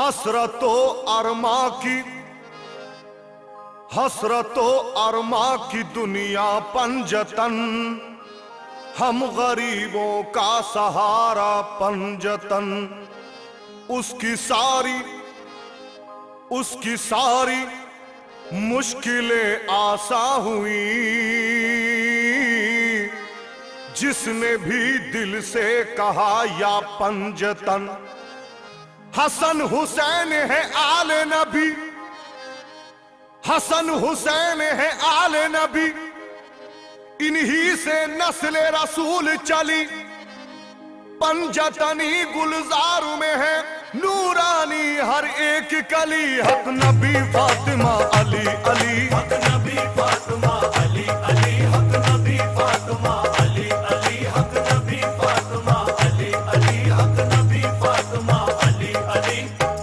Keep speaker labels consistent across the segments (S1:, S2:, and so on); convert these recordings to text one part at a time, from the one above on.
S1: हसरतो अरमा की दुनिया पंजतन, हम गरीबों का सहारा पंजतन। उसकी सारी मुश्किलें आसान हुई, जिसने भी दिल से कहा या पंजतन। हसन हुसैन है आले नबी, हसन हुसैन है आले नबी, इन्हीं से नस्ल रसूल चली। पंजतनी गुलजार में है नूरानी हर एक कली। हक नबी फातिमा अली अली, हक नबी फातिमा अली अली, हक नबी फातिमा अली अली, हक नबी फातिमा अली अली, हक नबी फातिमा अली अली।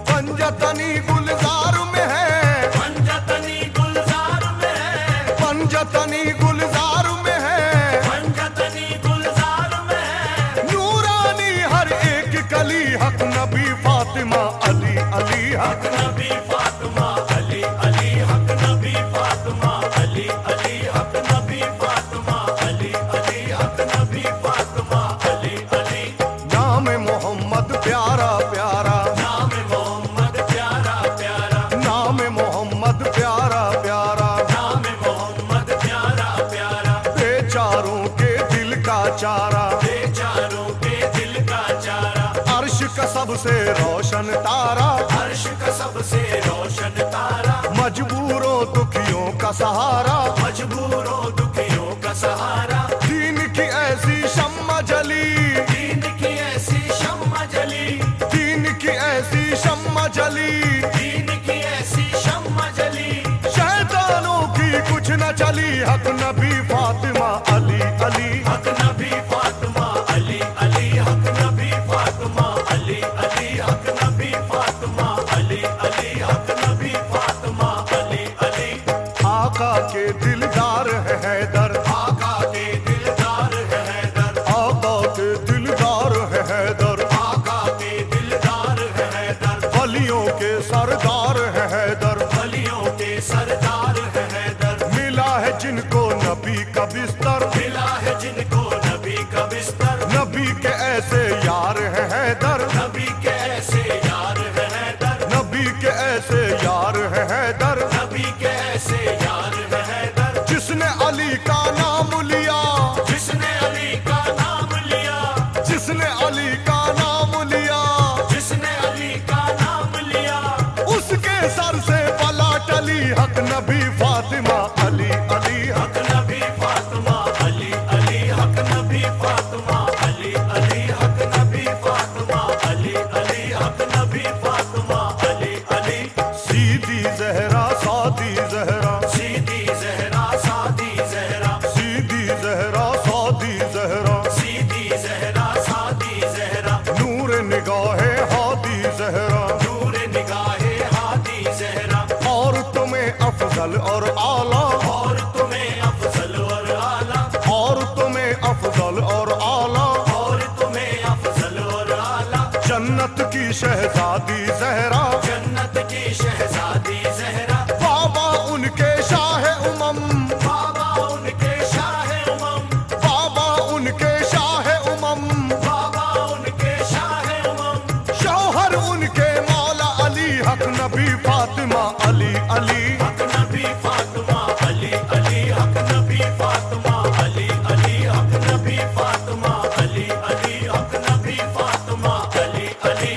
S1: पंजतनी गुलजार में है, पंजतनी गुलजार में है, पंजतनी गुलजार में है, पंजतनी गुलजार में है नूरानी हर एक कली। हक नबी फातिमा अली अली, हक नबी फातिमा अली अली, हक नबी फातिमा अली अली, हक नबी फातिमा अली अली, हक नबी फातिमा अली अली। नाम मोहम्मद प्यारा प्यारा, नाम मोहम्मद प्यारा प्यारा, नाम मोहम्मद प्यारा प्यारा, नाम मोहम्मद प्यारा प्यारा। बेचारों के दिल का चारा, बेचारों के दिल का चारा। अर्श का सबसे रोशन तारा, अर्श का सबसे रोशन तारा। मजबूरों दुखियों का सहारा, मजबूरों दुखियों का सहारा। दीन की ऐसी शम्मा जली, दीन की ऐसी शम्मा जली, दीन की ऐसी शम्मा जली, दीन की ऐसी शम्मा जली। शैतानों की कुछ न चली। हक नबी फातिमा अली अली, हक नबी फातिमा अली अली, हक नबी फातिमा अली अली, हक नबी फातिमा अली अली, हक नबी फातिमा अली अली। आका के दिलदार है हैदर, आका के दिलदार है हैदर, आका के दिलदार है हैदर, आका के दिलदार है हैदर। वलियों के सरदार है हैदर, वलियों के सरदार है हैदर। मिला है जिनको नबी का बिस्तर, मिला है जिनको नबी का बिस्तर। नबी के ऐसे यार है हैदर, नबी के ऐसे यार है हैदर, नबी के ऐसे यार है हैदर, नबी के ऐसे यार है हैदर। जिसने अली का नाम लिया, जिसने अली का नाम लिया, जिसने अली का नाम लिया, जिसने अली का नाम लिया, उसके सर से बला टली। हक नबी फातिमा अली अली, हक नबी फातिमा अली अली, हक नबी फातिमा अली अली, हक नबी फातिमा अली अली, हक नबी फातिमा अली अली। सीधी जहरा सादी जहरा, सीधी जहरा सादी जहरा, सीधी जहरा सादी जहरा, सीधी जहरा सादी जहरा। नूर निगाहे हादी जहरा, नूर निगाहे हादी जहरा। और तुम्हें अफजल और आला, और तुम्हें अफजल और आला, और तुम्हें अफजल और आला, और तुम्हें अफजल और आला। जन्नत की शहजादी जहरा, जन्नत की शहजादी जहरा। बाबा उनके शाह उमम, बाबा उनके शाह उमम, बाबा उनके शाह उमम, बाबा उनके शाह उमम। शौहर उनके मौला अली। हक नबी फातिमा अली अली, हक नबी फातिमा अली अली, हक नबी फातिमा अली अली, हक नबी फातिमा अली अली, हक नबी फातिमा अली अली।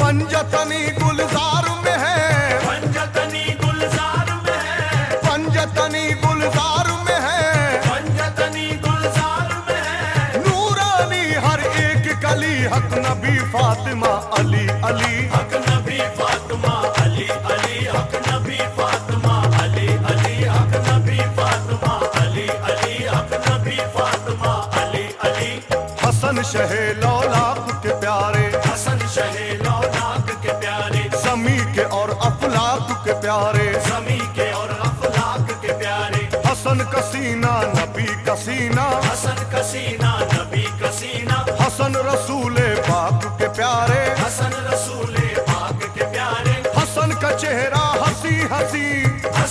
S1: पंजतनी गुलजार में है, पंजतनी गुलजार में है, पंजतनी गुलजार में है, पंजतनी गुलजार में है नूरानी हर एक कली। हक नबी फातिमा अली अली, हक नबी फातिमा अली अली, हक नबी फातिमा अली अली, हक नबी फातिमा अली अली, हक नबी फातिमा अली अली। हसन शहे लौलाक के प्यारे, हसन शहे लौलाक के प्यारे। समी के और अफलाक के प्यारे, समी के और अफलाक के प्यारे। हसन का सीना नबी का सीना, हसन का सीना नबी का सीना। हसन रसूले पाक के प्यारे, हसन रसूले पाक के प्यारे।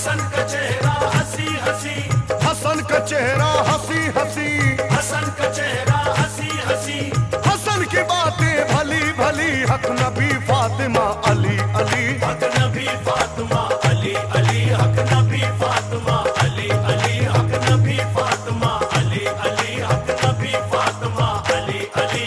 S1: हसन का चेहरा हंसी हंसी, हसन का चेहरा हंसी हंसी, हसन का चेहरा हंसी हंसी, हसन की बातें भली भली, हक नबी फातिमा अली अली, हक नबी फातिमा अली अली, हक नबी फातिमा अली अली, हक नबी फातिमा अली अली, हक नबी फातिमा अली अली।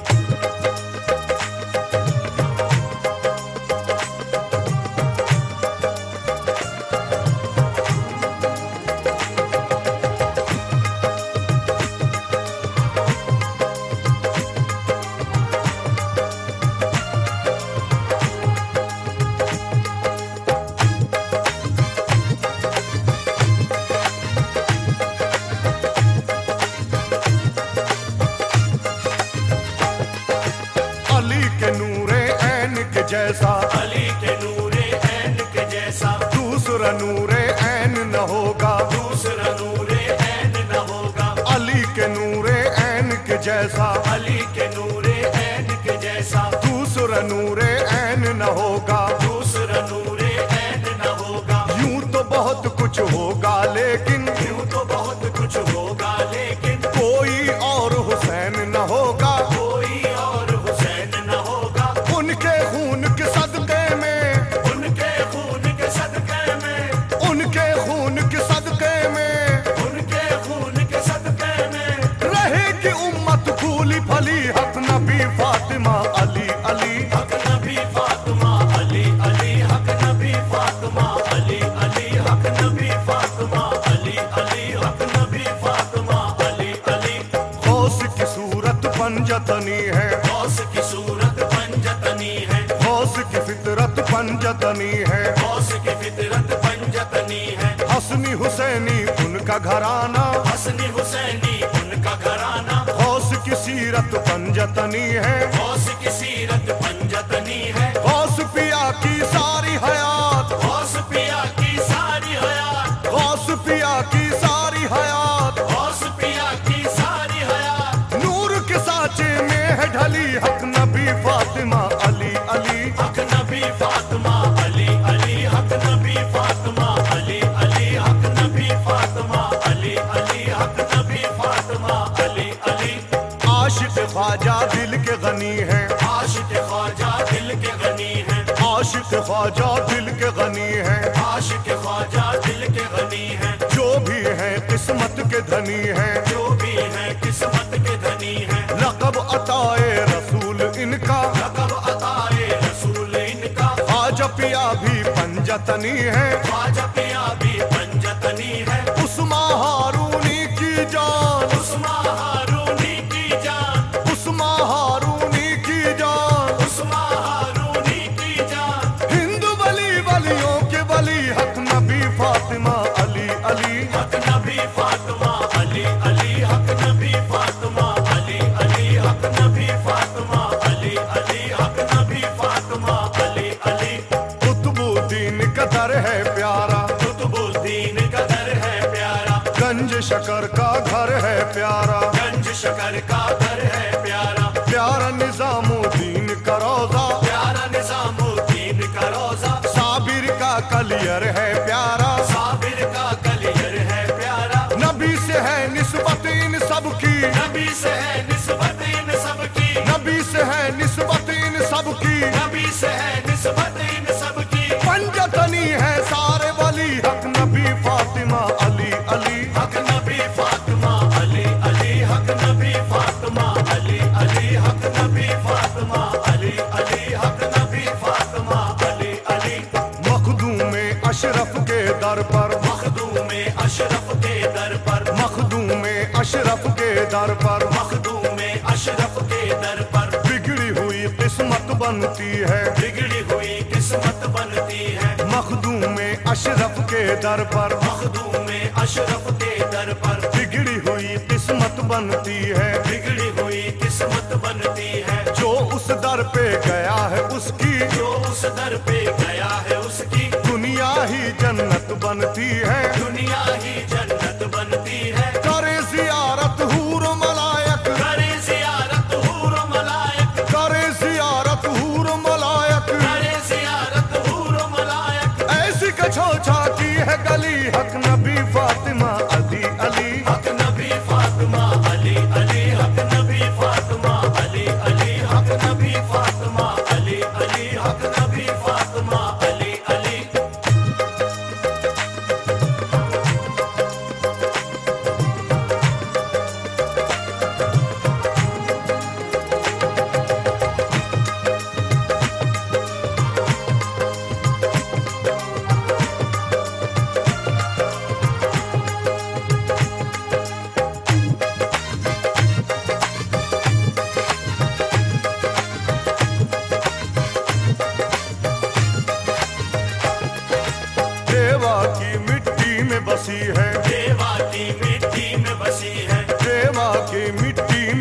S1: जैसा अली के नूरे ऐन के जैसा, दूसरा नूरे ऐन न होगा, दूसरा नूरे ऐन न होगा, अली के नूरे ऐन के जैसा, अली के नूरे ऐन के जैसा, दूसरा नूरे ऐन न होगा, दूसरा नूरे ऐन न होगा। यूं तो बहुत कुछ होगा लेकिन, यूं तो बहुत कुछ होगा लेकिन, कोई और हुसैन न होगा, कोई और हुसैन न होगा। उनके खून के सदके में, उनके खून के सदके में, उनके खून के सदके में, उनके खून के सदके में रहेगी उम्मत फूली फली, हक नबी फातिमा अली अली, हक नबी फातिमा अली अली, हक नबी फातिमा अली अली, हक नबी फातिमा अली अली, हक नबी फातिमा अली अली। गौस की सूरत पंजतनी है, गौस की सूरत पंजतनी है, गौस की फितरत पंजतनी है, गौस की फितरत पंजतनी है। हसनी हुसैनी उनका घराना, हसनी हुसैनी उनका घराना, गौस की सीरत पंजतनी है, गौस की सीरत पंजतनी है। गौस पिया की सारी हयात, गौस पिया की सारी हयात, गौस पिया की सारी हयात, गौस पिया की सारी हयात नूर के साँचे में है ढली, हक नबी फातिमा अली अली, हक नबी फातिमा अली अली, हक नबी फातिमा अली अली, हक नबी फातिमा अली अली, हक नबी फातिमा अली अली। आशिक ख्वाजा दिल के गनी है, आशिक ख्वाजा दिल के गनी है, आशिक ख्वाजा दिल के गनी है, आशिक ख्वाजा दिल के गनी है। जो भी है किस्मत के धनी है, जो भी है किस्मत के धनी है। लक़ब अताए रसूल इनका, लक़ब अताए रसूल इनका। ख्वाजा पिया भी पंजतनी है, ख्वाजा पिया भी पंजतनी है। उस्मा हारूनी की जान, उस्मा हारूनी की जान, उस्मा हारूनी की जान, उस्मा हारूनी की जान। हिंदू वली वलियों के वली, हक नबी फातिमा अली अली, हक नबी फातिमा अली अली, हक नबी फातिमा अली अली, हक नबी फातिमा अली अली, हक नबी फातिमा अली अली। कुतुबुद्दीन का दर है प्यारा, कुतुबुद्दीन का दर है प्यारा। गंज शकर का घर है प्यारा, गंज शकर का घर है प्यारा। प्यारा निजामुद्दीन का रोजा, प्यारा निजामुद्दीन का रोजा। साबिर का कलियर है प्यारा, साबिर का कलियर है प्यारा। नबी से है निस्बत इन सबकी, नबी से है निस्बत इन सबकी, नबी से है निस्बत इन सबकी, नबी से है निस्बत इन सबकी। पंजतनी है सारे वली, हक नबी फातिमा अली अली, हक नबी फातिमा अली अली, हक नबी फातिमा अली अली, हक नबी फातिमा अली अली, हक नबी फातिमा अली अली। मखदूम अशरफ के दर पर, मखदूम अशरफ के दर पर, मखदूम अशरफ के दर पर, मखदूम अशरफ के दर पर। बिगड़ी हुई किस्मत बनती है, बिगड़ी हुई किस्मत बनती है। मखदूम अशरफ के दर पर, मखदूम अशरफ के दर पर। बिगड़ी हुई किस्मत बनती है, बिगड़ी हुई किस्मत बनती है। जो उस दर पे गया है उसकी, जो उस दर पे गया है उसकी। दुनिया ही जन्नत बनती है, दुनिया ही जन्नत बनती है। करे ज़ियारत हूर मलायक, करे ज़ियारत हूर मलायक, करे ज़ियारत हूर मलायक, करे ज़ियारत हूर मलायक। ऐसी कछोछा की है गली,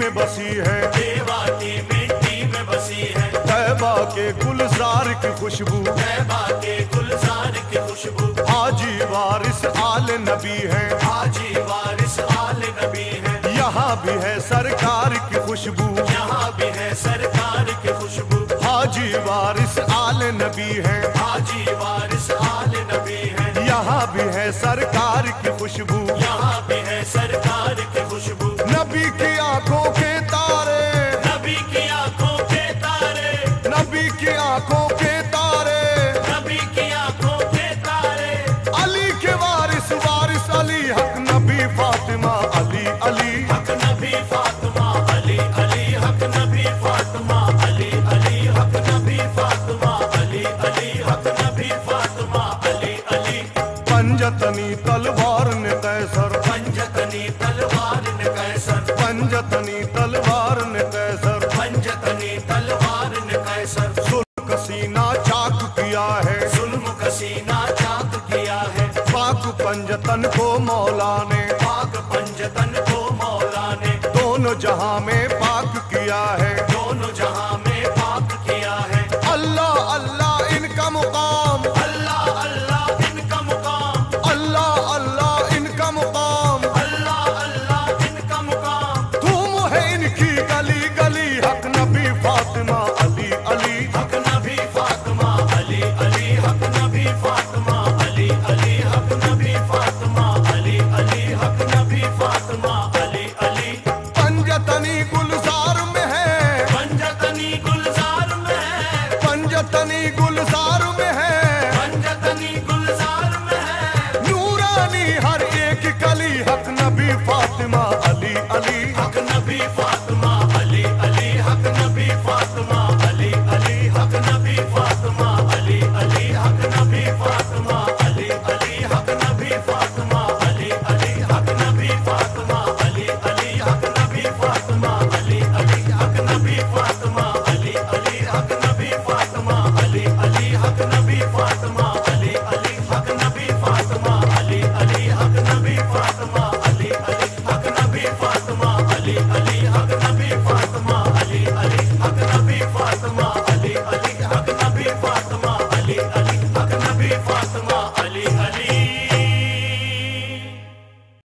S1: में बसी है,
S2: तैबा की मिट्टी में बसी है।
S1: तैबा के गुलजार की खुशबू,
S2: तैबा के गुलजार की खुशबू।
S1: हाजी वारिस आले नबी है,
S2: हाजी वारिस आले नबी है।
S1: यहाँ भी है सरकार की खुशबू,
S2: यहाँ भी है सरकार की खुशबू।
S1: हाजी वारिस आले नबी है,
S2: हाजी वारिस आले नबी है।
S1: यहाँ भी है सरकार की खुशबू,
S2: यहाँ भी है सरकार की खुशबू।
S1: नबी की आंखों के तारे,
S2: नबी की आंखों के तारे,
S1: नबी की आंखों के तारे,
S2: नबी की आंखों के तारे।
S1: अली के वारिस वारिस अली, हक नबी फातिमा अली अली,
S2: हक नबी फातिमा अली अली, हक नबी फातिमा अली अली, हक नबी फातिमा अली अली, हक नबी फातिमा अली अली।
S1: पंजतनी तलवार ने कैसर,
S2: पंजतनी तलवार ने कैसर,
S1: पंजतनी तलवार ने कैसर,
S2: पंजतनी तलवार ने कैसर।
S1: जुल्म का सीना चाक किया है,
S2: जुल्म का सीना चाक किया है।
S1: पाक पंजतन को मौला ने,
S2: पाक पंजतन को मौला ने,
S1: दोनों जहां में पाक किया है,